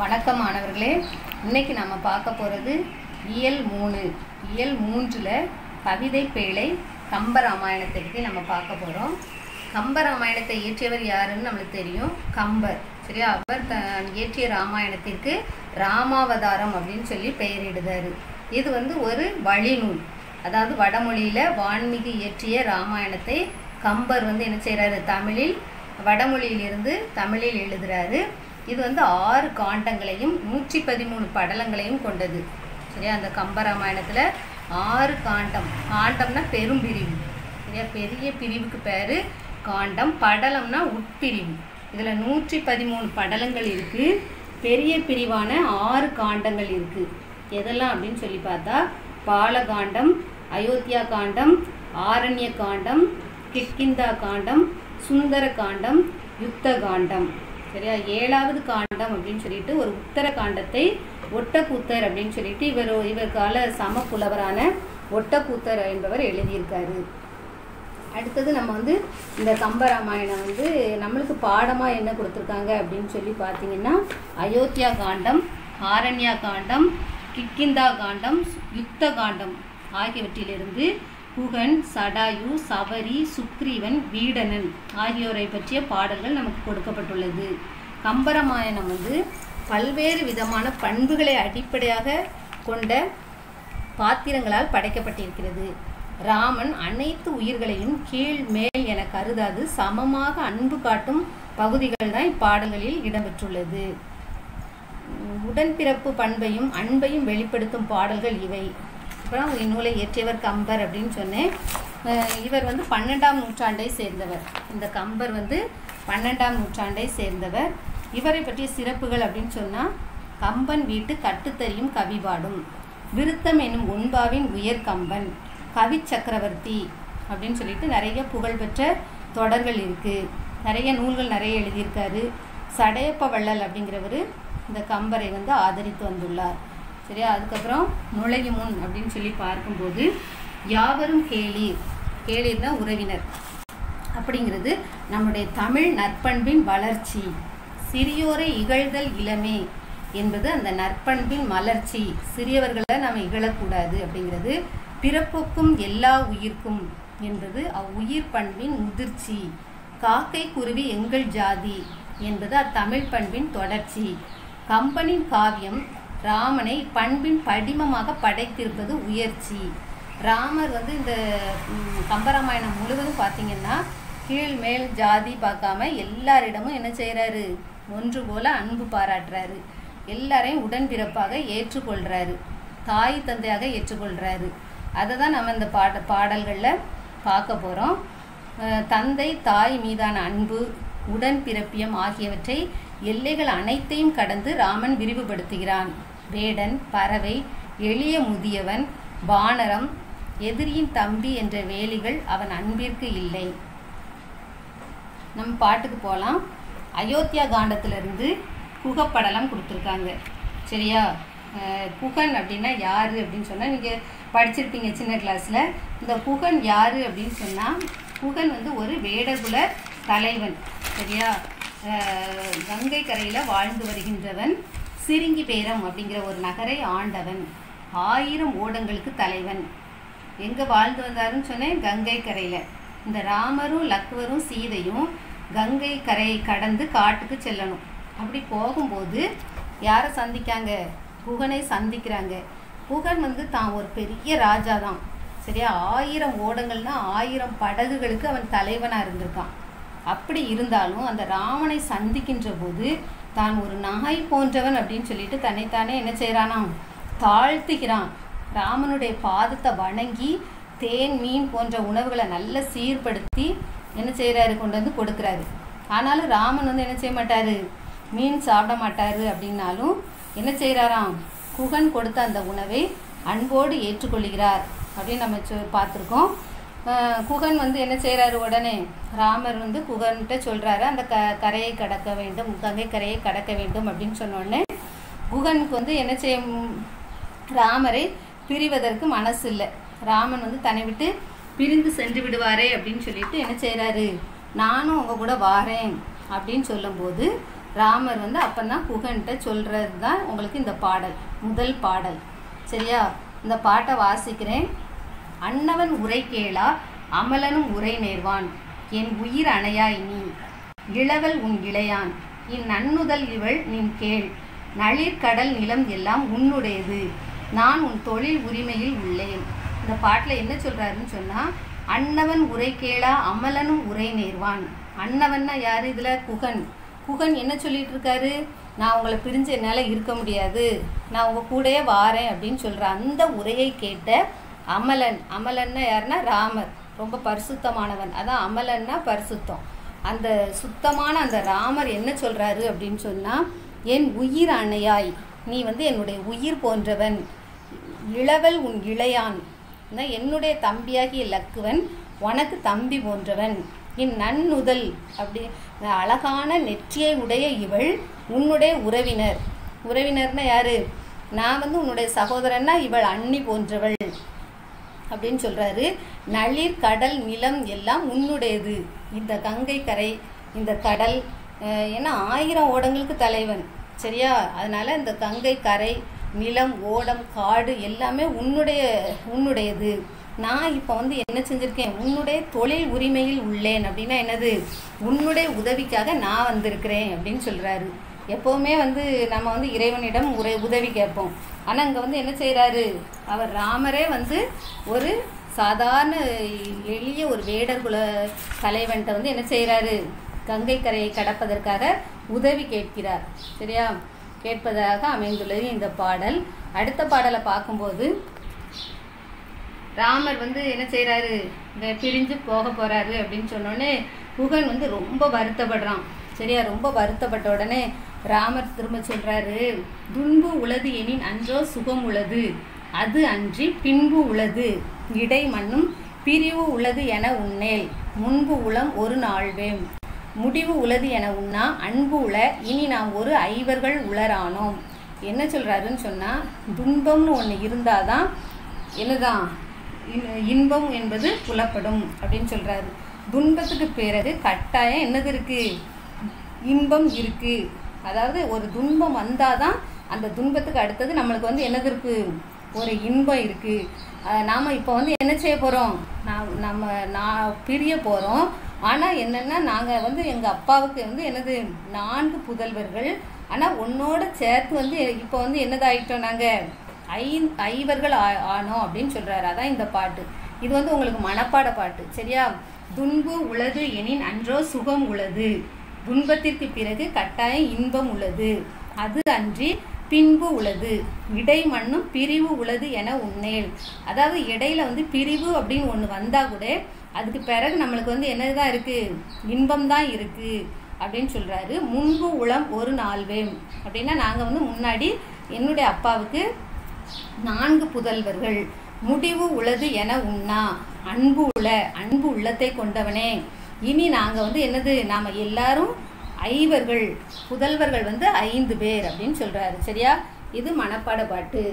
வணக்கம் மாணவர்களே. இன்னைக்கு நம்ம பார்க்க போகிறது இயல் 3 இயல் 3ல் கவிதை பேழை கம்பராமாயணத்தை பற்றி நம்ம பார்க்க போகிறோம். கம்பராமாயணத்தை இயற்றியவர் யாருன்னு நம்மளுக்கு தெரியும், கம்பர். சரியா? அவர் இயற்றிய ராமாயணத்திற்கு ராமாவதாரம் அப்படின்னு சொல்லி பெயரிடுதார். இது ஒரு வழிநூல். அதாவது வடமொழியில் வான்மீகி இயற்றிய ராமாயணத்தை கம்பர் என்ன செய்கிறாரு, தமிழில் வடமொழியிலிருந்து தமிழில் எழுதுகிறாரு. இது 6 காண்டங்களையும் 113 படலங்களையும் கொண்டது. சரியா? அந்த கம்பராமாயணத்தில் 6 காண்டம். காண்டம்னா பெரும் பிரிவு. சரியா? பெரிய பிரிவுக்கு பேர் காண்டம். படலம்னா உட்பிரிவு. இதில் 113 படலங்கள் இருக்குது. பெரிய பிரிவான 6 காண்டங்கள் இருக்குது. எதெல்லாம் அப்படின்னு சொல்லி பார்த்தா, பாலகாண்டம், அயோத்தியா காண்டம், ஆரண்ய காண்டம், கிஷ்கிந்தா காண்டம், சுந்தர காண்டம், யுத்த காண்டம். சரியா? 7வது காண்டம் அப்படின்னு சொல்லிட்டு ஒரு உத்தர காண்டத்தை ஒட்டக்கூத்தர் அப்படின்னு சொல்லிட்டு இவர் கால சமப்புலவரான ஒட்டக்கூத்தர் என்பவர் எழுதியிருக்காரு. அடுத்தது நம்ம இந்த கம்பராமாயணம் நம்மளுக்கு பாடமாக என்ன கொடுத்துருக்காங்க அப்படின்னு சொல்லி பார்த்தீங்கன்னா, அயோத்தியா காண்டம், ஆரண்யா காண்டம், கிஷ்கிந்தா காண்டம், யுத்த காண்டம் ஆகியவற்றிலிருந்து குகன், சடாயு, சபரி, சுக்ரீவன், வீடணன் ஆகியோரை பற்றிய பாடல்கள் நமக்கு கொடுக்கப்பட்டுள்ளது. கம்பராமாயணம் பல்வேறு விதமான பண்புகளை அடிப்படையாக கொண்ட பாத்திரங்களால் படைக்கப்பட்டிருக்கிறது. ராமன் அனைத்து உயிர்களையும் கீழ் மேல் என கருதாது சமமாக அன்பு காட்டும் பகுதிகள் தான் இப்பாடல்களில் இடம்பெற்றுள்ளது. உடன்பிறப்பு பண்பையும் அன்பையும் வெளிப்படுத்தும் பாடல்கள் இவை. அப்புறம் இந்நூலை இயற்றியவர் கம்பர் அப்படின்னு சொன்னேன். இவர் 12ஆம் நூற்றாண்டை சேர்ந்தவர். இந்த கம்பர் 12ஆம் நூற்றாண்டை சேர்ந்தவர். இவரை பற்றிய சிறப்புகள் அப்படின்னு சொன்னால், கம்பன் வீட்டு கட்டுத்தறியும் கவிபாடும், விருத்தம் என்னும் ஒன்பாவின் உயர் கம்பன், கவி சக்கரவர்த்தி அப்படின்னு சொல்லிட்டு நிறைய புகழ்பெற்ற தொடர்கள் இருக்குது. நிறைய நூல்கள் நிறைய எழுதியிருக்காரு. சடையப்ப வள்ளல் அப்படிங்கிறவர் இந்த கம்பரை ஆதரித்து வந்துள்ளார். சரியா? அதுக்கப்புறம் நுழையும் முன் அப்படின்னு சொல்லி பார்க்கும்போது, யாவரும் கேளீர், கேளீர்னா உறவினர் அப்படிங்கிறது நம்முடைய தமிழ் நற்பண்பின் வளர்ச்சி. சிறியோரை இகழ்தல் இளமே என்பது அந்த நற்பண்பின் மலர்ச்சி. சிறியவர்களை நாம் இகழக்கூடாது அப்படிங்கிறது. பிறப்புக்கும் எல்லா உயிர்க்கும் என்பது அவ்வுயிர் பண்பின் முதிர்ச்சி. காக்கை குருவி எங்கள் ஜாதி என்பது அத்தமிழ் பண்பின் தொடர்ச்சி. கம்பனின் காவியம் ராமனை பண்பின் படிமமாக படைத்திருப்பது உயர்ச்சி. ராமர் இந்த கம்பராமாயணம் முழுவதும் பார்த்திங்கன்னா, கீழ் மேல் ஜாதி பார்க்காம எல்லாரிடமும் என்ன செய்கிறாரு, ஒன்று போல அன்பு பாராட்டுறாரு. எல்லாரையும் உடன்பிறப்பாக ஏற்றுக்கொள்கிறாரு, தாய் தந்தையாக ஏற்றுக்கொள்கிறாரு. அதை தான் நம்ம இந்த பாடல்களில் பார்க்க போகிறோம். தந்தை தாய் மீதான அன்பு, உடன்பிறப்பியம் ஆகியவற்றை எல்லைகள் அனைத்தையும் கடந்து ராமன் விரிவுபடுத்துகிறான். வேடன், பறவை, எளிய முதியவன், வானரம், எதிரியின் தம்பி என்ற வேலிகள் அவன் அன்பிற்கு இல்லை. நம்ம பாட்டுக்கு போகலாம். அயோத்தியா காண்டத்திலிருந்து குகப்படலம் கொடுத்துருக்காங்க. சரியா? குகன் அப்படின்னா யார் அப்படின்னு சொன்னால், நீங்கள் படிச்சிருப்பீங்க சின்ன கிளாஸில். இந்த குகன் யார் அப்படின்னு சொன்னால், குகன் ஒரு வேடகுல தலைவன். சரியா? கங்கை கரையில் வாழ்ந்து வருகின்றவன். சிரிங்கி பேரம் அப்படிங்கிற ஒரு நகரை ஆண்டவன். 1000 ஓடங்களுக்கு தலைவன். எங்கே வாழ்ந்து வந்தாருன்னு சொன்னேன், கங்கை கரையில். இந்த ராமரும் லக்வரும் சீதையும் கங்கை கரையை கடந்து காட்டுக்கு செல்லணும். அப்படி போகும்போது யாரை சந்திக்காங்க, குகனை சந்திக்கிறாங்க. குகன் தான் ஒரு பெரிய ராஜா தான். சரியா? 1000 ஓடங்கள்னா 1000 படகுகளுக்கு அவன் தலைவனாக இருந்திருக்கான். அப்படி இருந்தாலும் அந்த ராமனை சந்திக்கின்ற போது தான் ஒரு நாய் போன்றவன் அப்படின்னு சொல்லிட்டு தன்னைத்தானே என்ன செய்கிறானாம், தாழ்த்துகிறான். ராமனுடைய பாதத்தை வணங்கி தேன், மீன் போன்ற உணவுகளை நல்ல சீர்படுத்தி என்ன செய்கிறாரு, கொண்டு கொடுக்குறாரு. ஆனாலும் ராமன் என்ன செய்ய மாட்டார், மீன் சாப்பிட மாட்டார். அப்படின்னாலும் என்ன செய்கிறாராம், குகன் கொடுத்த அந்த உணவை அன்போடு ஏற்றுக்கொள்கிறார் அப்படின்னு நம்ம பார்த்துருக்கோம். குகன் என்ன செய்கிறாரு, உடனே ராமர் குகன்கிட்ட சொல்கிறாரு, அந்த கரையை கடக்க வேண்டும், கங்கை கரையை கடக்க வேண்டும் அப்படின்னு சொன்னோடனே குகனுக்கு என்ன செய்ய, ராமரை பிரிவதற்கு மனசு இல்லை. ராமன் தன்னை விட்டு பிரிந்து சென்று விடுவாரே அப்படின்னு சொல்லிட்டு என்ன செய்கிறாரு, நானும் உங்கள் கூட வாரேன் அப்படின்னு சொல்லும்போது ராமர் வந்து அப்பந்தான் குகன்கிட்ட சொல்கிறது தான் உங்களுக்கு இந்த பாடல், முதல் பாடல். சரியா? இந்த பாட்டை வாசிக்கிறேன். அன்னவன் உரை கேளா அமலனும் உரை நேர்வான், என் உயிர் அணையாய் நீ இளவல் உன் இளையான், இந்நன்னுதல் இவள் நின் கேள், நளிர்கடல் நிலம் எல்லாம் உன்னுடையது, நான் உன் தொழில் உரிமையில் உள்ளேன். இந்த பாட்டில் என்ன சொல்கிறாருன்னு சொன்னால், அன்னவன் உரை கேளா அமலனும் உரை நேர்வான். அன்னவன்னா யார்? இதில் குகன். குகன் என்ன சொல்லிட்டு இருக்காரு? நான் உங்களை பிரிஞ்சு என்னால் இருக்க முடியாது, நான் உங்கள் கூடயே வாரேன் அப்படின்னு சொல்கிற அந்த உரையை கேட்ட அமலன். அமலன்னா யாருன்னா ராமர், ரொம்ப பரிசுத்தமானவன். அதான் அமலன்னா பரிசுத்தம். அந்த சுத்தமான அந்த ராமர் என்ன சொல்கிறாரு அப்படின்னு சொன்னால், என் உயிர் அணையாய் நீ வந்து என்னுடைய உயிர் போன்றவன், இளவல் உன் இளையான், என்னுடைய தம்பியாகிய லக்குவன் உனக்கு தம்பி போன்றவன், இந்நன்னுதல் அப்படி அழகான நெற்றியை உடைய இவள் உன்னுடைய உறவினர். உறவினர்னா யாரு? நான் வந்து உன்னுடைய சகோதரன்னா இவள் அண்ணி போன்றவள் அப்படின்னு சொல்கிறாரு. நளிர் கடல் நிலம் எல்லாம் உன்னுடையது. இந்த கங்கை கரை, இந்த கடல், ஏன்னா 1000 ஓடங்களுக்கு தலைவன். சரியா? அதனால் இந்த கங்கை கரை, நிலம், ஓடம், காடு எல்லாமே உன்னுடையது. நான் இப்போ வந்து என்ன செஞ்சுருக்கேன்? உன்னுடைய தொழில் உரிமையில் உள்ளேன். அப்படின்னா என்னது? உன்னுடைய உதவிக்காக நான் வந்திருக்கிறேன் அப்படின்னு சொல்கிறாரு. எப்போவுமே வந்து நம்ம வந்து இறைவனிடம் உதவி கேட்போம். ஆனால் இங்கே வந்து என்ன செய்கிறாரு? அவர் ராமரே வந்து ஒரு சாதாரண எளிய ஒரு வேடர் குல தலைவன்கிட்ட வந்து என்ன செய்கிறாரு? கங்கை கரையை கடப்பதற்காக உதவி கேட்கிறார். சரியா? கேட்பதாக அமைந்துள்ளது இந்த பாடல். அடுத்த பாடலை பார்க்கும்போது ராமர் வந்து என்ன செய்கிறாரு? பிரிஞ்சு போக போகிறாரு அப்படின்னு சொன்னோடனே குகன் வந்து ரொம்ப வருத்தப்படுறான். சரியா? ரொம்ப வருத்தப்பட்ட உடனே ராமர் திரும்ப சொல்கிறாரு, துன்பு உளது எனின் அன்றோ சுகம் உளது, அது அன்றி பின்பு உளது, இடை மண்ணும் பிரிவு உளது என உன்னேல், முன்பு உளம் ஒரு நாள்வேம், முடிவு உளது என உண்ணா அன்பு உள, இனி நாம் ஒரு ஐவர்கள் உளரானோம். என்ன சொல்கிறாருன்னு சொன்னால், துன்பம்னு ஒன்று இருந்தால் தான் என்னதான் இன்பம் என்பது புலப்படும் அப்படின்னு சொல்கிறாரு. துன்பத்துக்கு பிறகு கட்டாயம் என்னது இருக்குது? இன்பம் இருக்குது. அதாவது ஒரு துன்பம் வந்தால் தான் அந்த துன்பத்துக்கு அடுத்தது நம்மளுக்கு வந்து என்னது இருக்குது? ஒரு இன்பம் இருக்குது. நாம் இப்போ வந்து என்ன செய்ய போகிறோம்? நான் பிரிய போகிறோம். ஆனால் என்னென்னா, நாங்கள் வந்து எங்கள் அப்பாவுக்கு வந்து என்னது 4 புதல்வர்கள். ஆனால் உன்னோட சேர்த்து வந்து இப்போ வந்து என்னதாயிட்டோம்? நாங்கள் ஐவர்கள் ஆனோம் அப்படின்னு சொல்கிறாரு. அதான் இந்த பாட்டு. இது வந்து உங்களுக்கு மனப்பாட பாட்டு. சரியா? துன்பு உளது எனின் அன்றோ சுகம் உளது, துன்பத்திற்கு பிறகு கட்டாயம் இன்பம் உள்ளது, அது அன்றி பின்பு உள்ளது, இடை மண்ணும் பிரிவு உள்ளது என உன்னேல். அதாவது இடையில வந்து பிரிவு அப்படின்னு ஒன்று வந்தால் கூட அதுக்கு பிறகு நம்மளுக்கு வந்து என்னதான் இருக்குது? இன்பம் தான் இருக்குது அப்படின்னு சொல்கிறாரு. முன்பு உளம் ஒரு நாள்வேம் அப்படின்னா, நாங்கள் வந்து முன்னாடி என்னுடைய அப்பாவுக்கு 4 புதல்வர்கள், முடிவு உளது என உண்ணா அன்பு உள, அன்பு உள்ளத்தை கொண்டவனே, இனி நாங்கள் வந்து என்னது? நாம் எல்லாரும் ஐவர்கள், புதல்வர்கள் வந்து 5 பேர் அப்படின்னு சொல்கிறாரு. சரியா? இது மனப்பாட பாட்டு.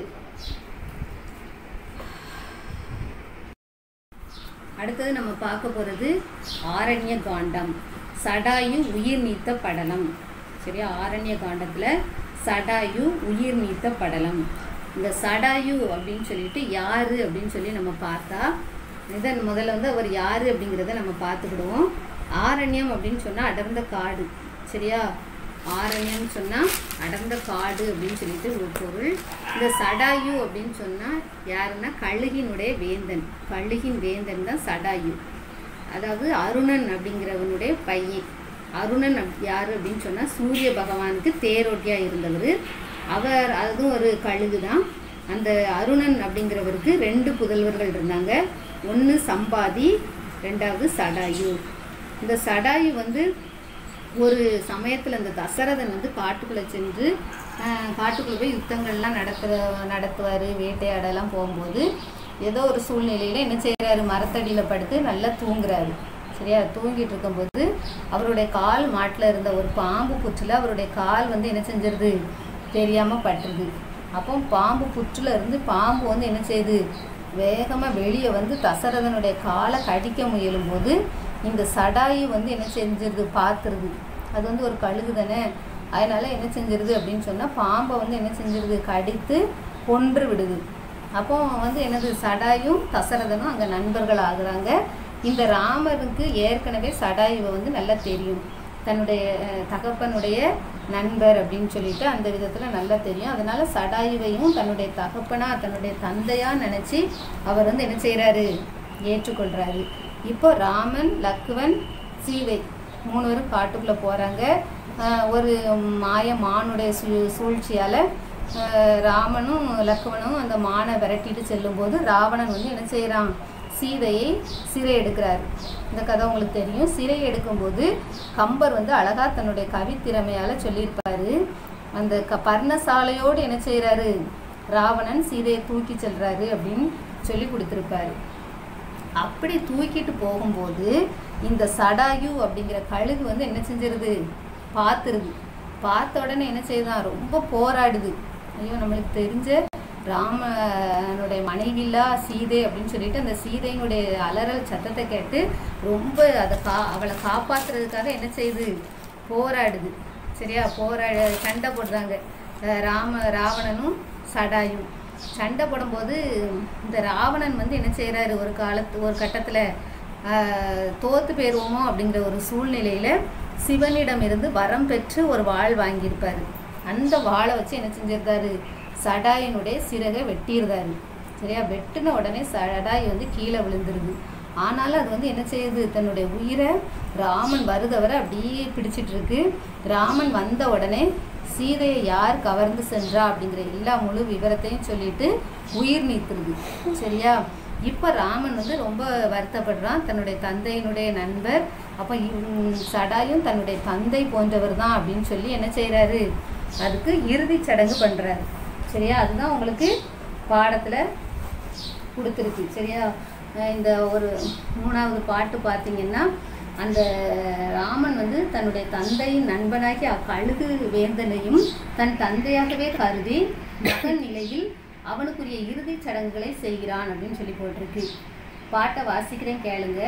அடுத்தது நம்ம பார்க்க போகிறது ஆரண்ய காண்டம், சடாயு உயிர் நீத்த படலம். சரியா? ஆரண்ய காண்டத்தில் சடாயு உயிர் நீத்த படலம். இந்த சடாயு அப்படின்னு சொல்லிட்டு யார் அப்படின்னு சொல்லி நம்ம பார்த்தா, இதன் முதல்ல வந்து அவர் யார் அப்படிங்கிறத நம்ம பார்த்துக்கிடுவோம். ஆரண்யம் அப்படின்னு சொன்னால் அடர்ந்த காடு. சரியா? ஆரண்யம்னு சொன்னால் அடர்ந்த காடு அப்படின்னு சொல்லிட்டு ஒரு பொருள். இந்த சடாயு அப்படின்னு சொன்னால் யாருன்னா கழுகினுடைய வேந்தன். கழுகின் வேந்தன் தான் சடாயு. அதாவது அருணன் அப்படிங்கிறவனுடைய பையன். அருணன் யார் அப்படின்னு சொன்னால் சூரிய பகவானுக்கு தேரோட்டியாக இருந்தவர். அவர் அதுவும் ஒரு கழுகு தான். அந்த அருணன் அப்படிங்கிறவருக்கு 2 புதல்வர்கள் இருந்தாங்க. ஒன்று சம்பாதி, 2வது சடாயு. இந்த சடாயு வந்து ஒரு சமயத்தில் இந்த தசரதன் வந்து காட்டுக்குள்ளே சென்று காட்டுக்குள்ளே போய் யுத்தங்கள்லாம் நடத்துவார், வேட்டையாடலாம் போகும்போது ஏதோ ஒரு சூழ்நிலையில் என்ன செய்கிறாரு? மரத்தடியில் படுத்து நல்லா தூங்குறாரு. சரியா? தூங்கிட்டு இருக்கும்போது அவருடைய கால் மாட்டில் இருந்த ஒரு பாம்பு புற்றில் அவருடைய கால் வந்து என்ன செஞ்சிருது? தெரியாமல் பட்டுருது. அப்போ பாம்பு புற்றில் இருந்து பாம்பு வந்து என்ன செய்யுது? வேகமாக வெளியே வந்து தசரதனுடைய காலை கடிக்க முயலும்போது இந்த சடாயு வந்து என்ன செஞ்சிருது? பார்த்துருது. அது வந்து ஒரு கழுகு தானே. அதனால் என்ன செஞ்சிருது அப்படின்னு சொன்னால் பாம்பை வந்து என்ன செஞ்சிருது, கடித்து கொன்று விடுது. அப்போ வந்து என்னது, சடாயும் தசரதனும் அங்கே நண்பர்கள் ஆகுறாங்க. இந்த ராமருக்கு ஏற்கனவே சடாயுவை வந்து நல்லா தெரியும், தன்னுடைய தகப்பனுடைய நண்பர் அப்படின்னு சொல்லிட்டு அந்த விதத்தில் நல்லா தெரியும். அதனால சடாயுவையும் தன்னுடைய தகப்பனா தன்னுடைய தந்தையா நினச்சி அவர் வந்து என்ன செய்கிறாரு, ஏற்றுக்கொள்கிறாரு. இப்போ ராமன், லக்குவன், சீதை 3 பேரும் காட்டுக்குள்ளே போகிறாங்க. ஒரு மானுடைய சூழ்ச்சியால் ராமனும் லக்குவனும் அந்த மானை விரட்டிட்டு செல்லும்போது ராவணன் வந்து என்ன செய்கிறான், சீதையை சிறை எடுக்கிறார். இந்த கதை உங்களுக்கு தெரியும். சிறை எடுக்கும்போது கம்பர் வந்து அழகாக தன்னுடைய கவித்திறமையால் சொல்லியிருப்பார். அந்த பர்ணசாலையோடு என்ன செய்கிறாரு, ராவணன் சீதையை தூக்கி செல்றாரு அப்படின்னு சொல்லி கொடுத்துருப்பாரு. அப்படி தூக்கிட்டு போகும்போது இந்த சடாயு அப்படிங்கிற கழுகு வந்து என்ன செஞ்சிருது, பார்த்துருது. பார்த்த உடனே என்ன செய்யுதான், ரொம்ப போராடுது. ஐயோ, நம்மளுக்கு தெரிஞ்ச ராமனுடைய மனைவில்லா சீதை அப்படின்னு சொல்லிட்டு அந்த சீதையினுடைய அலறல் சத்தத்தை கேட்டு ரொம்ப அவளை காப்பாற்றுறதுக்காக என்ன செய்யுது, போராடுது. சரியா, சண்டை போடுறாங்க ராவணனும் சடாயும். சண்டை போடும்போது இந்த ராவணன் வந்து என்ன செய்கிறாரு, ஒரு கட்டத்தில் தோத்து போயிடுவோமோ அப்படிங்கிற ஒரு சூழ்நிலையில் சிவனிடம் இருந்து வரம் பெற்று ஒரு வாள் வாங்கியிருப்பார். அந்த வாளை வச்சு என்ன செஞ்சிருந்தாரு, சடாயினுடைய சிறகை வெட்டியிருந்தாரு. சரியா, வெட்டின உடனே சடாய் வந்து கீழே விழுந்துருது. ஆனாலும் அது வந்து என்ன செய்யுது, தன்னுடைய உயிரை ராமன் வருதவரை அப்படியே பிடிச்சிட்டு இருக்கு. ராமன் வந்த உடனே சீதையை யார் கவர்ந்து சென்றா அப்படிங்கிற எல்லா முழு விவரத்தையும் சொல்லிட்டு உயிர் நீத்துருது. சரியா, இப்போ ராமன் வந்து ரொம்ப வருத்தப்படுறான், தன்னுடைய தந்தையினுடைய நண்பர். அப்போ சடாயும் தன்னுடைய தந்தை போன்றவர் தான் அப்படின்னு சொல்லி என்ன செய்கிறாரு, அதுக்கு இறுதி சடங்கு பண்ணுறாரு. சரியா, அதுதான் உங்களுக்கு பாடத்தில் கொடுத்துருக்கு. சரியா, இந்த ஒரு 3வது பாட்டு பார்த்தீங்கன்னா அந்த ராமன் வந்து தன்னுடைய தந்தையின் நண்பனாகி அக்கழுகு வேந்தனையும் தன் தந்தையாகவே கருதி மகன் நிலையில் அவனுக்குரிய இறுதி சடங்குகளை செய்கிறான் அப்படின்னு சொல்லி போட்டிருக்கு. பாட்டை வாசிக்கிறேன் கேளுங்க.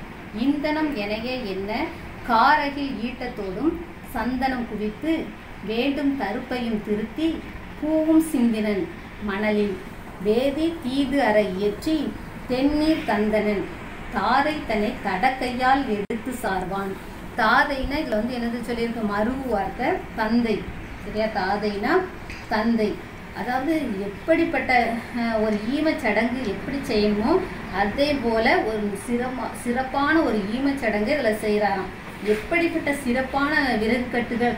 இந்தனம் எனைய என்ன காரகில் ஈட்டத்தோடும் சந்தனம் குவித்து வேண்டும் தருப்பையும் திருத்தி பூவும் சிந்தினன் மணலில் வேதி தீது அற இயற்றி தென்னீர் தந்தனன் தாதை தன்னை தடக்கையால் எடுத்து சார்வான். தாதைனா இதில் வந்து என்னது சொல்லியிருக்க, மருவு வார்த்தை தந்தை. சரியா, தாதைனா தந்தை. அதாவது எப்படிப்பட்ட ஒரு ஈமச்சடங்கு எப்படி செய்யணுமோ அதே போல் ஒரு சிறப்பான ஒரு ஈமச்சடங்கு இதில் செய்கிறாராம். எப்படிப்பட்ட சிறப்பான விறகு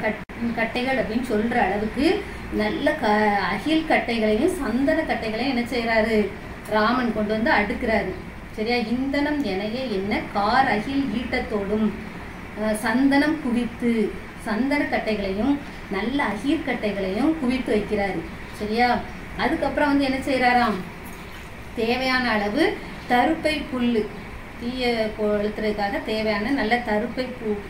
கட்டைகள் அப்படின்னு சொல்கிற அளவுக்கு நல்ல அகில் கட்டைகளையும் சந்தன கட்டைகளையும் என்ன செய்கிறாரு, ராமன் கொண்டு வந்து அடுக்கிறாரு. சரியா, இந்தனம் எனைய என்ன கார் அகில் ஈட்டத்தோடும் சந்தனம் குவித்து சந்தன கட்டைகளையும் நல்ல அகீர்கட்டைகளையும் குவித்து வைக்கிறாரு. சரியா, அதுக்கப்புறம் வந்து என்ன செய்கிறாராம், தேவையான அளவு தருப்பை புல், தீய கொளுத்துறதுக்காக தேவையான நல்ல தருப்பை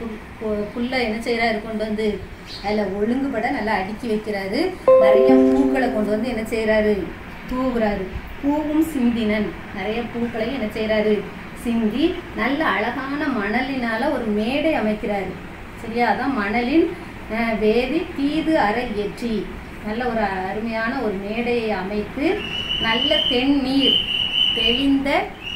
புல்லை என்ன செய்கிறாரு, கொண்டு வந்து அதில் ஒழுங்குபட நல்லா அடுக்கி வைக்கிறாரு. நிறைய பூக்களை கொண்டு வந்து என்ன செய்கிறாரு, தூவுறாரு. பூவும் சிந்தினன், நிறைய பூக்களையும் என்ன செய்கிறாரு, சிந்தி நல்ல அழகான மணலினால் ஒரு மேடை அமைக்கிறாரு. சரியா, அதான் மணலின் வேதி தீது அறை ஏற்றி நல்ல ஒரு அருமையான ஒரு மேடையை அமைத்து நல்ல தென்னீர் தெளிந்த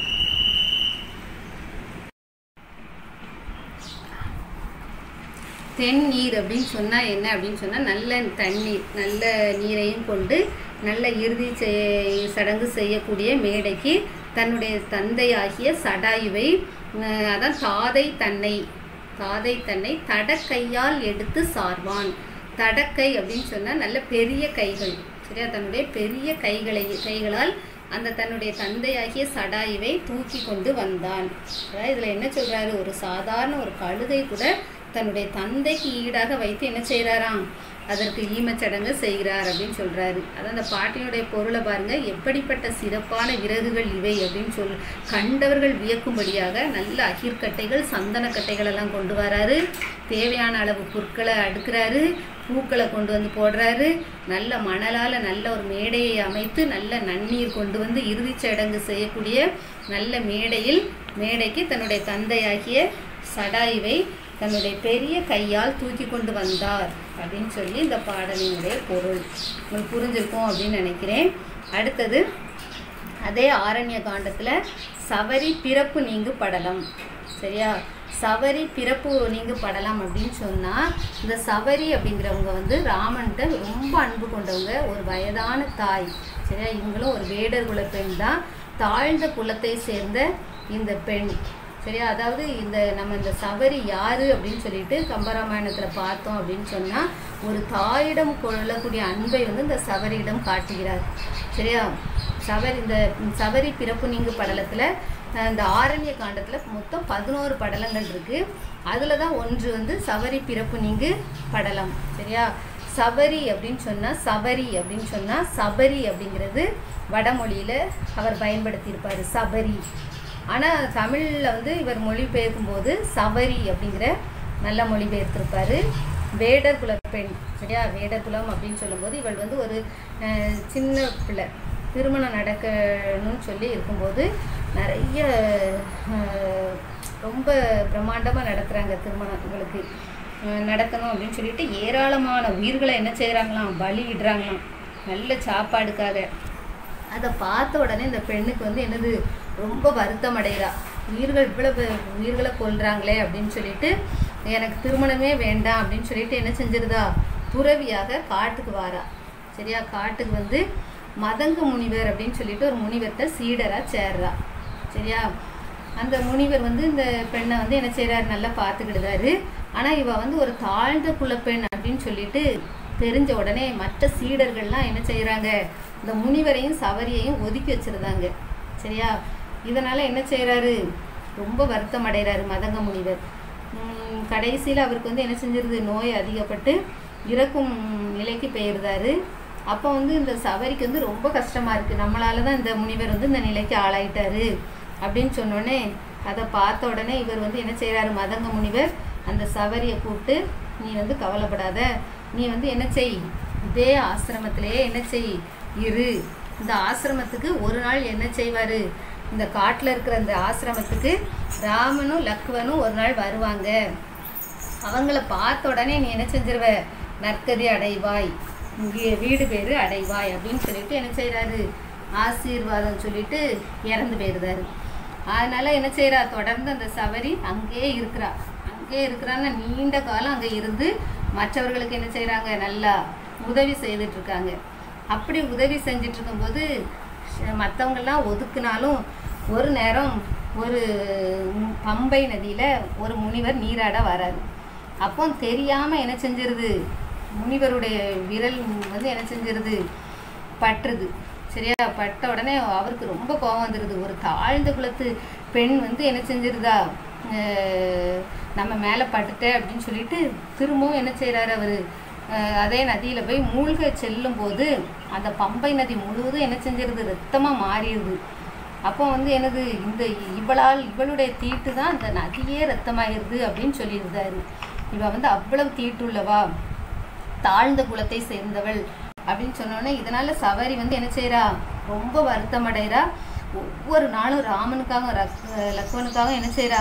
தென்னீர் அப்படின்னு சொன்னால் என்ன அப்படின்னு சொன்னால் நல்ல தண்ணீர், நல்ல நீரையும் கொண்டு நல்ல இறுதி சடங்கு செய்யக்கூடிய மேடைக்கு தன்னுடைய தந்தையாகிய சடாயுவை, அதான் தாதை தன்னை தடக்கையால் எடுத்து சார்வான். தடக்கை அப்படின்னு சொன்னால் நல்ல பெரிய கைகள். சரியா, தன்னுடைய பெரிய கைகளால் அந்த தன்னுடைய தந்தையாகிய சடாயுவை தூக்கி கொண்டு வந்தான். அதாவது இதில் என்ன சொல்கிறாரு, ஒரு சாதாரண ஒரு கழுதை கூட தன்னுடைய தந்தைக்கு ஈடாக வைத்து என்ன செய்கிறாராம், அதற்கு ஈமச்சடங்கு செய்கிறார் அப்படின்னு சொல்கிறாரு. அதான் அந்த பாட்டினுடைய பொருளை பாருங்கள், எப்படிப்பட்ட சிறப்பான விறகுகள் இவை அப்படின்னு கண்டவர்கள் வியக்கும்படியாக நல்ல அகிர்கட்டைகள் சந்தனக்கட்டைகள் எல்லாம் கொண்டு வராரு. தேவையான அளவு பொருட்களை அடுக்கிறாரு, பூக்களை கொண்டு வந்து போடுறாரு. நல்ல மணலால் நல்ல ஒரு மேடையை அமைத்து நல்ல நன்னீர் கொண்டு வந்து இறுதிச் சடங்கு செய்யக்கூடிய நல்ல மேடைக்கு தன்னுடைய தந்தையாகிய சடாயுவை தன்னுடைய பெரிய கையால் தூக்கி கொண்டு வந்தார் அப்படின்னு சொல்லி இந்த பாடலினுடைய பொருள் உங்களுக்கு புரிஞ்சிருக்கும் அப்படின்னு நினைக்கிறேன். அடுத்தது அதே ஆரண்ய காண்டத்தில் சவரி பிறப்பு நீங்கு படலம். சரியா, சவரி பிறப்பு நீங்கு படலாம் அப்படின்னு சொன்னால், இந்த சவரி அப்படிங்கிறவங்க வந்து ராமன்கிட்ட ரொம்ப அன்பு கொண்டவங்க, ஒரு வயதான தாய். சரியா, இவங்களும் ஒரு வேடர் குல பெண் தான், தாழ்ந்த குலத்தை சேர்ந்த இந்த பெண். சரியா, அதாவது நம்ம இந்த சவரி யார் அப்படின்னு சொல்லிட்டு கம்பராமாயணத்தில் பார்த்தோம் அப்படின்னு சொன்னால், ஒரு தாயிடம் கொள்ளக்கூடிய அன்பை வந்து இந்த சவரியிடம் காட்டுகிறார். சரியா, இந்த சவரி பிறப்பு நீங்கு படலத்தில் இந்த ஆரண்ய காண்டத்தில் மொத்தம் 11 படலங்கள் இருக்குது. அதில் தான் ஒன்று வந்து சவரி பிறப்பு நீங்கு படலம். சரியா, சபரி அப்படின்னு சொன்னால் சபரி அப்படிங்கிறது வடமொழியில் அவர் பயன்படுத்தியிருப்பார் சபரி. ஆனால் தமிழில் வந்து இவர் மொழிபெயர்க்கும்போது சவரி அப்படிங்கிற நல்ல மொழிபெயர்த்திருப்பார். வேடர் குல பெண். சரியா, வேடர் குலம் அப்படின்னு சொல்லும்போது இவள் வந்து ஒரு சின்ன பிள்ளை, திருமணம் நடக்கணும்னு சொல்லி இருக்கும்போது நிறைய ரொம்ப பிரம்மாண்டமாக நடத்துகிறாங்க திருமணம். இவங்களுக்கு நடக்கணும் அப்படின்னு சொல்லிட்டு ஏராளமான உயிர்களை என்ன செய்கிறாங்களாம், பலியிடுறாங்களாம் நல்ல சாப்பாடுக்காக. அதை பார்த்த உடனே இந்த பெண்ணுக்கு வந்து என்னது ரொம்ப வருத்தம் அடைகிறா. இவ்வளவு உயிர்களை கொல்றாங்களே அப்படின்னு சொல்லிட்டு எனக்கு திருமணமே வேண்டாம் அப்படின்னு சொல்லிட்டு என்ன செஞ்சிருதா, துறவியாக காட்டுக்கு வாரா. சரியா, காட்டுக்கு வந்து மதங்க முனிவர் அப்படின்னு சொல்லிட்டு ஒரு முனிவர்கிட்ட சீடராக சேர்றா. சரியா, அந்த முனிவர் வந்து இந்த பெண்ணை வந்து என்ன செய்கிறாரு, நல்லா பார்த்துக்கிடுதாரு. ஆனால் இவ வந்து ஒரு தாழ்ந்த குலப்பெண் அப்படின்னு சொல்லிட்டு தெரிஞ்ச உடனே மற்ற சீடர்கள்லாம் என்ன செய்கிறாங்க, இந்த முனிவரையும் சவரியையும் ஒதுக்கி வச்சுருந்தாங்க. சரியா, இதனால் என்ன செய்கிறாரு, ரொம்ப வருத்தம் அடைகிறாரு மதங்க முனிவர். கடைசியில் அவருக்கு வந்து என்ன செஞ்சிருது, நோய் அதிகப்பட்டு இறக்கும் நிலைக்கு பெயர்ந்தார். அப்போ வந்து இந்த சவரிக்கு வந்து ரொம்ப கஷ்டமாக இருக்குது, நம்மளால தான் இந்த முனிவர் வந்து இந்த நிலைக்கு ஆளாயிட்டாரு அப்படின்னு சொன்னோடனே அதை பார்த்த உடனே இவர் வந்து என்ன செய்கிறாரு, மதங்க முனிவர் அந்த சவரியை கூப்பிட்டு, நீ வந்து கவலைப்படாத, நீ வந்து என்ன செய், இதே ஆசிரமத்திலேயே என்ன செய் இரு. இந்த ஆசிரமத்துக்கு ஒரு நாள் என்ன செய்வார், இந்த காட்டில் இருக்கிற அந்த ஆசிரமத்துக்கு ராமனும் லக்வனும் ஒரு நாள் வருவாங்க. அவங்கள பார்த்த உடனே நீ என்ன செஞ்சிருவ, நற்கதி அடைவாய், இங்கே வீடு பேர் அடைவாய் அப்படின்னு சொல்லிட்டு என்ன செய்கிறாரு, ஆசீர்வாதம் சொல்லிட்டு இறந்து போயிருந்தாரு. அதனால் என்ன செய்கிறா, தொடர்ந்து அந்த சவரி அங்கேயே இருக்கிறான்னு நீண்ட காலம் அங்கே இருந்து மற்றவர்களுக்கு என்ன செய்கிறாங்க, நல்லா உதவி செய்துட்ருக்காங்க. அப்படி உதவி செஞ்சிட்டு இருக்கும்போது மற்றவங்கெல்லாம் ஒதுக்குனாலும் ஒரு நேரம் ஒரு பம்பை நதியில் ஒரு முனிவர் நீராட வராரு. அப்போ தெரியாமல் என்ன செஞ்சிருது, முனிவருடைய விரல் வந்து என்ன செஞ்சிருது, பற்றுது. சரியா, பட்ட உடனே அவருக்கு ரொம்ப கோபம் வந்துடுது. ஒரு தாழ்ந்த குலத்து பெண் வந்து என்ன செஞ்சிருதா, நம்ம மேலே பட்டுட்ட அப்படின்னு சொல்லிட்டு திரும்பவும் என்ன செய்கிறாரு, அவர் அதே நதியில் போய் மூழ்க செல்லும் போது அந்த பம்பை நதி முழுவதும் என்ன செஞ்சிருது, ரத்தமாக மாறிடுது. அப்போ வந்து என்னது, இவளுடைய தீட்டு தான் அந்த நதியே ரத்தமாயிருது அப்படின்னு சொல்லியிருந்தாரு. இவ வந்து அவ்வளவு தீட்டுள்ளவா, தாழ்ந்த குலத்தை சேர்ந்தவள் அப்படின்னு சொன்னோன்னே இதனால் சவரி வந்து என்ன செய்கிறா, ரொம்ப வருத்தம் அடைகிறா. ஒவ்வொரு நாளும் ராமனுக்காக லக்வனுக்காக என்ன செய்கிறா,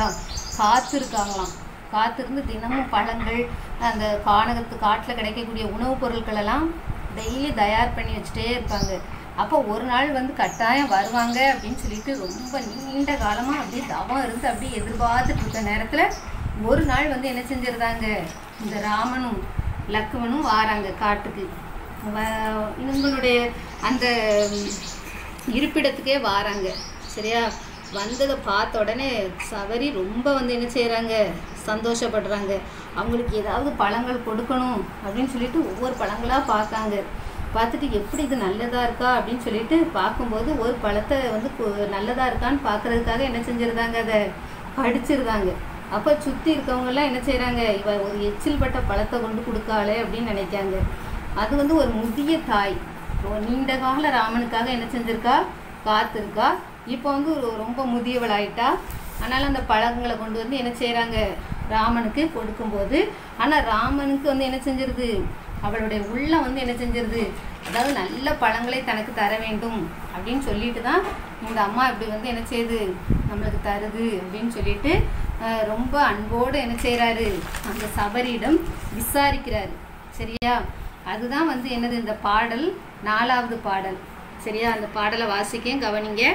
காத்திருந்து தினமும் பழங்கள், அந்த காட்டில் கிடைக்கக்கூடிய உணவுப் பொருட்கள் எல்லாம் டெய்லி தயார் பண்ணி வச்சுட்டே இருப்பாங்க. அப்போ ஒரு நாள் வந்து கட்டாயம் வருவாங்க அப்படின்னு சொல்லிட்டு ரொம்ப நீண்ட காலமாக அப்படியே தவம் இருந்து அப்படியே எதிர்பார்த்துட்டு இருக்க நேரத்தில் ஒரு நாள் வந்து என்ன செஞ்சிருந்தாங்க, இந்த ராமனும் லக்வனும் வாராங்க காட்டுக்கு. இவங்களுடைய அந்த இருப்பிடத்துக்கே வாராங்க. சரியா, வந்ததை பார்த்த உடனே சவரி ரொம்ப வந்து என்ன செய்கிறாங்க, சந்தோஷப்படுறாங்க. அவங்களுக்கு ஏதாவது பழங்கள் கொடுக்கணும் அப்படின்னு சொல்லிட்டு ஒவ்வொரு பழங்களாக பார்த்துட்டு எப்படி இது நல்லதாக இருக்கா அப்படின்னு சொல்லிட்டு பார்க்கும்போது ஒரு பழத்தை வந்து நல்லதாக இருக்கான்னு பார்க்குறதுக்காக என்ன செஞ்சுருந்தாங்க, அதை கடிச்சிருந்தாங்க. அப்போ சுற்றி இருக்கவங்கெல்லாம் என்ன செய்கிறாங்க, இவ ஒரு எச்சில் பட்ட பழத்தை கொண்டு கொடுக்காளே அப்படின்னு நினைக்காங்க. அது வந்து ஒரு முதிய தாய், நீண்ட கால ராமனுக்காக என்ன செஞ்சுருக்கா, காத்திருக்கா. இப்போ வந்து ரொம்ப முதியவள் ஆயிட்டா. அதனால் அந்த பழங்களை கொண்டு வந்து என்ன செய்கிறாங்க, ராமனுக்கு கொடுக்கும்போது, ஆனால் ராமனுக்கு வந்து என்ன செஞ்சிருது, அவளுடைய உள்ளம் வந்து என்ன செஞ்சிருது, அதாவது நல்ல பழங்களை தனக்கு தர வேண்டும் அப்படின்னு சொல்லிட்டு தான் இந்த அம்மா இப்படி வந்து என்ன செய்யுது, நம்மளுக்கு தருது அப்படின்னு சொல்லிட்டு ரொம்ப அன்போடு என்ன செய்கிறாரு, அந்த சபரியிடம் விசாரிக்கிறாரு. சரியா, அதுதான் வந்து என்னது இந்த பாடல், 4வது பாடல். சரியா, அந்த பாடலை வாசிக்க கவனிங்க.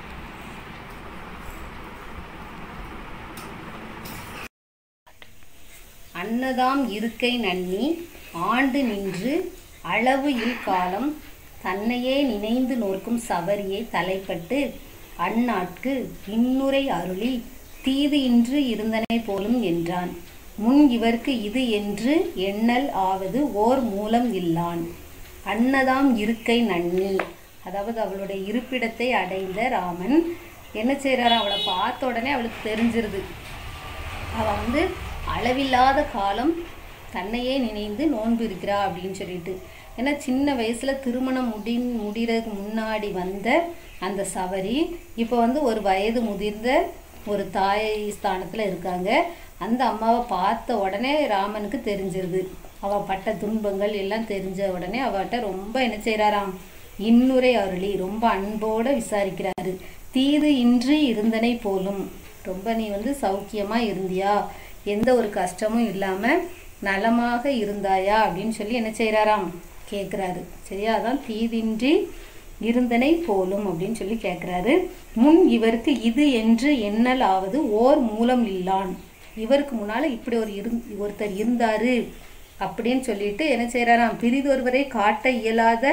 அன்னதாம் இருக்கை நன்னி ஆண்டு நின்று அளவு இல் காலம் தன்னையே நினைந்து நோக்கும் சபரியை தலைப்பட்டு அந்நாட்கு இன்னுரை அருளி தீது இன்று இருந்தனை போலும் என்றான். முன் இவர்க்கு இது என்று எண்ணல் ஆவது ஓர் மூலம் இல்லான். அன்னதாம் இருக்கை நன்னி, அதாவது அவளுடைய இருப்பிடத்தை அடைந்த ராமன் என்ன செய்கிறாரா, அவளை பார்த்த உடனே அவளுக்கு தெரிஞ்சிருது, அவள் வந்து அளவில்லாத காலம் தன்னையே நினைந்து நோன்பு இருக்கிறா அப்படின்னு சொல்லிட்டு. ஏன்னா சின்ன வயசில் திருமணம் முடிகிறதுக்கு முன்னாடி வந்த அந்த சபரி இப்போ வந்து ஒரு வயது முதிர்ந்த ஒரு தாய் ஸ்தானத்தில் இருக்காங்க. அந்த அம்மாவை பார்த்த உடனே ராமனுக்கு தெரிஞ்சிருது, அவள் பட்ட துன்பங்கள் எல்லாம் தெரிஞ்ச உடனே அவட்ட ரொம்ப என்ன செய்கிறாராம், இன்னுரை அருளி ரொம்ப அன்போடு விசாரிக்கிறாரு. தீது இன்றி இருந்தனை போலும், ரொம்ப நீ வந்து சௌக்கியமாக இருந்தியா, எந்த ஒரு கஷ்டமும் இல்லாமல் நலமாக இருந்தாயா அப்படின்னு சொல்லி என்ன செய்கிறாராம், கேட்குறாரு. சரியா, அதான் தீதின்றி இருந்தனை போலும் அப்படின்னு சொல்லி கேட்குறாரு. முன் இவருக்கு இது என்று எண்ணல் ஆவது ஓர் மூலம் இல்லான், இவருக்கு முன்னால் இப்படி ஒருத்தர் இருந்தார் அப்படின்னு சொல்லிட்டு என்ன செய்கிறாராம், பிரிதொருவரை காட்ட இயலாத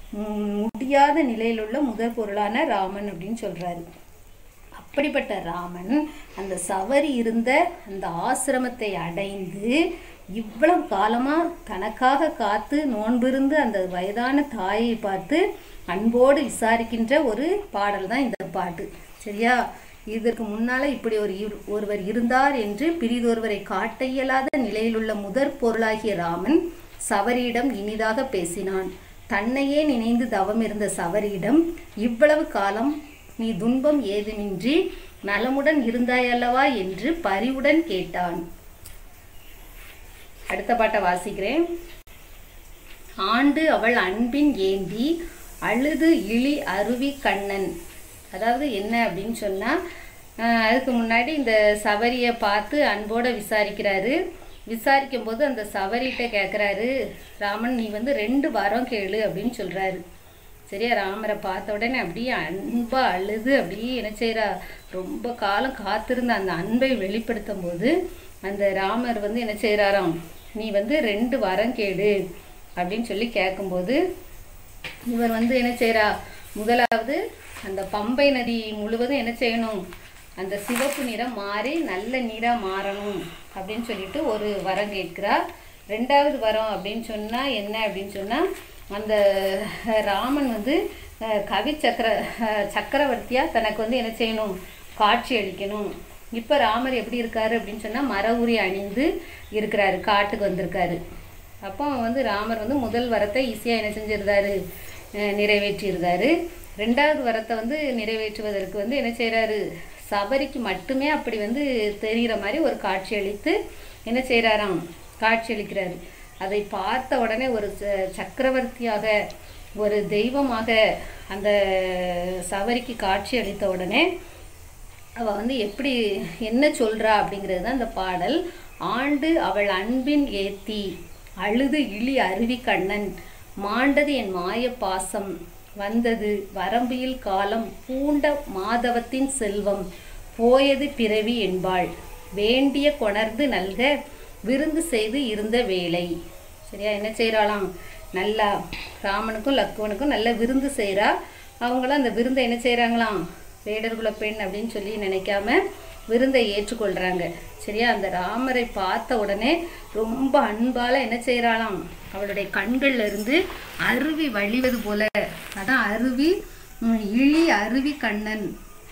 முடியாத நிலையில் உள்ள முதற் பொருளான ராமன் அப்படின்னு சொல்கிறாரு. அப்படிப்பட்ட ராமன் அந்த சபரி இருந்த அந்த ஆசிரமத்தை அடைந்து இவ்வளவு காலமாக தனக்காக காத்து நோன்பிருந்து அந்த வயதான தாயை பார்த்து அன்போடு விசாரிக்கின்ற ஒரு பாடல் தான் இந்த பாட்டு. சரியா, இதற்கு முன்னால் இப்படி ஒருவர் இருந்தார் என்று பிரிதொருவரை காட்ட இயலாத நிலையிலுள்ள முதற் பொருளாகிய ராமன் சபரியிடம் இனிதாக பேசினான். தன்னையே நினைந்து தவம் இருந்த சபரியிடம் இவ்வளவு காலம் நீ துன்பம் ஏதுமின்றி நலமுடன் இருந்தாயல்லவா என்று பரிவுடன் கேட்டான். அடுத்த பாட்டை வாசிக்கிறேன். ஆண்டு அவள் அன்பின் ஏந்தி அழுது இழி அருவி கண்ணன், அதாவது என்ன அப்படின்னு சொன்னால், அதுக்கு முன்னாடி இந்த சபரியை பார்த்து அன்போடு விசாரிக்கிறாரு. விசாரிக்கும் போது அந்த சபரிகிட்ட கேட்குறாரு, ராமன் நீ வந்து 2 வாரம் கேளு அப்படின்னு சொல்கிறாரு. சரியா, ராமரை பார்த்த உடனே அப்படியே அன்பாக அழுது அப்படியே என்ன செய்கிறா, ரொம்ப காலம் காத்திருந்த அந்த அன்பை வெளிப்படுத்தும் போது அந்த ராமர் வந்து என்ன செய்கிறாராம், நீ வந்து 2 வாரம் கேளு அப்படின்னு சொல்லி கேட்கும்போது இவர் வந்து என்ன செய்கிறா, முதலாவது அந்த பம்பை நதி முழுவதும் என்ன செய்யணும், அந்த சிவப்பு நிறம் மாறி நல்ல நீராக மாறணும் அப்படின்னு சொல்லிட்டு ஒரு வரம் கேட்குறா. 2வது வரம் அப்படின்னு சொன்னால் என்ன அப்படின்னு சொன்னால், அந்த ராமன் வந்து கவி சக்கரவர்த்தியாக தனக்கு வந்து என்ன செய்யணும், காட்சி அளிக்கணும். இப்போ ராமர் எப்படி இருக்காரு அப்படின்னு சொன்னால் மர உரி அணிந்து இருக்கிறாரு, காட்டுக்கு வந்திருக்காரு. அப்போ வந்து ராமர் வந்து முதல் வரத்தை ஈஸியாக என்ன செஞ்சிருந்தாரு, நிறைவேற்றியிருந்தாரு. 2வது வரத்தை வந்து நிறைவேற்றுவதற்கு வந்து என்ன செய்கிறாரு, சபரிக்கு மட்டுமே அப்படி வந்து தெரிகிற மாதிரி ஒரு காட்சி அளித்து என்ன செய்கிறாராம், காட்சி அளிக்கிறாரு. அதை பார்த்த உடனே ஒரு சக்கரவர்த்தியாக ஒரு தெய்வமாக அந்த சபரிக்கு காட்சி அளித்த உடனே அவள் வந்து எப்படி என்ன சொல்கிறா அப்படிங்கிறது தான் இந்த பாடல். ஆண்டு அவள் அன்பின் ஏத்தி அழுது இழி அருவி கண்ணன் மாண்டது என் மாய பாசம் வந்தது வரம்பியில் காலம் பூண்ட மாதவத்தின் செல்வம் போயது பிறவி என்பாள் வேண்டிய கொணர்ந்து நல்க விருந்து செய்து இருந்த வேலை. சரியா, என்ன செய்கிறாளாம், நல்லா ராமனுக்கும் லக்குவனுக்கும் நல்ல விருந்து செய்கிறா. அவங்களும் அந்த விருந்தை என்ன செய்கிறாங்களாம், வேடர்குல பெண் அப்படின்னு சொல்லி நினைக்காம விருந்தை ஏற்றுக்கொள்கிறாங்க. சரியா, அந்த ராமரை பார்த்த உடனே ரொம்ப அன்பால் என்ன செய்கிறாளாம், அவளுடைய கண்கள்ல இருந்து அருவி வழிவது போல, அதான் அருவி இழி அருவி கண்ணன்,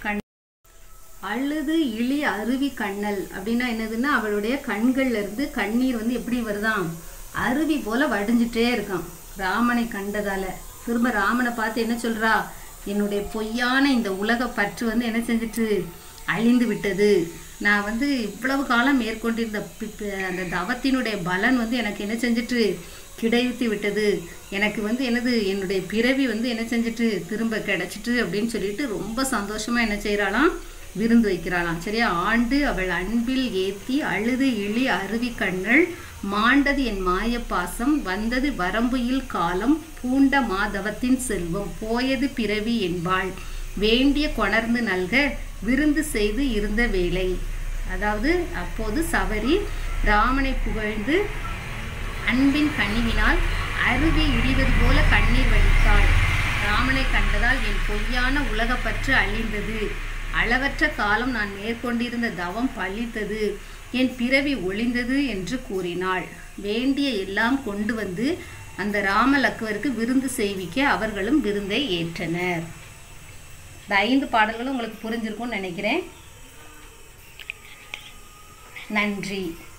அழுது இழி அருவி கண்ணல் அப்படின்னா என்னதுன்னா, அவளுடைய கண்கள்ல இருந்து கண்ணீர் வந்து எப்படி வருதான், அருவி போல வடிஞ்சிட்டே இருக்கான் ராமனை கண்டதால. திரும்ப ராமனை பார்த்து என்ன சொல்றா, என்னுடைய பொய்யான இந்த உலக பற்று வந்து என்ன செஞ்சிட்டு அழிந்து விட்டது நான் வந்து இவ்வளவு காலம் மேற்கொண்டிருந்த அந்த தவத்தினுடைய பலன் வந்து எனக்கு என்ன செஞ்சிட்டு கிடைத்து விட்டது, எனக்கு வந்து என்னுடைய பிறவி வந்து என்ன செஞ்சிட்டு திரும்ப கிடைச்சிட்டு அப்படின்னு சொல்லிட்டு ரொம்ப சந்தோஷமா என்ன செய்யறாளாம், விருந்து வைக்கிறாளாம். சரியா? ஆண்டு அவள் அன்பில் ஏத்தி அழுது இழி அருவி கண்ணள் மாண்டது என் மாய பாசம் வந்தது வரம்புயில் காலம் பூண்ட மாதவத்தின் செல்வம் போயது பிறவி என்பாள் வேண்டிய கொணர்ந்து நல்க விருந்து செய்து இருந்த வேளை. அதாவது அப்போது சபரி ராமனை புகழ்ந்து அன்பின் கனிவினால் அருவி இடிவது போல கண்ணீர் வடித்தாள். ராமனை கண்டதால் என் பொய்யான உலகப்பற்று அழிந்தது, அளவற்ற காலம் நான் மேற்கொண்டிருந்த தவம் பழித்தது, என் பிறவி ஒளிந்தது என்று கூறினாள். வேண்டிய எல்லாம் கொண்டு வந்து அந்த ராமலக்குவருக்கு விருந்து செய்விக்க அவர்களும் விருந்தை ஏற்றனர். இந்த 5 பாடல்களும் உங்களுக்கு புரிஞ்சிருக்கும்னு நினைக்கிறேன். நன்றி.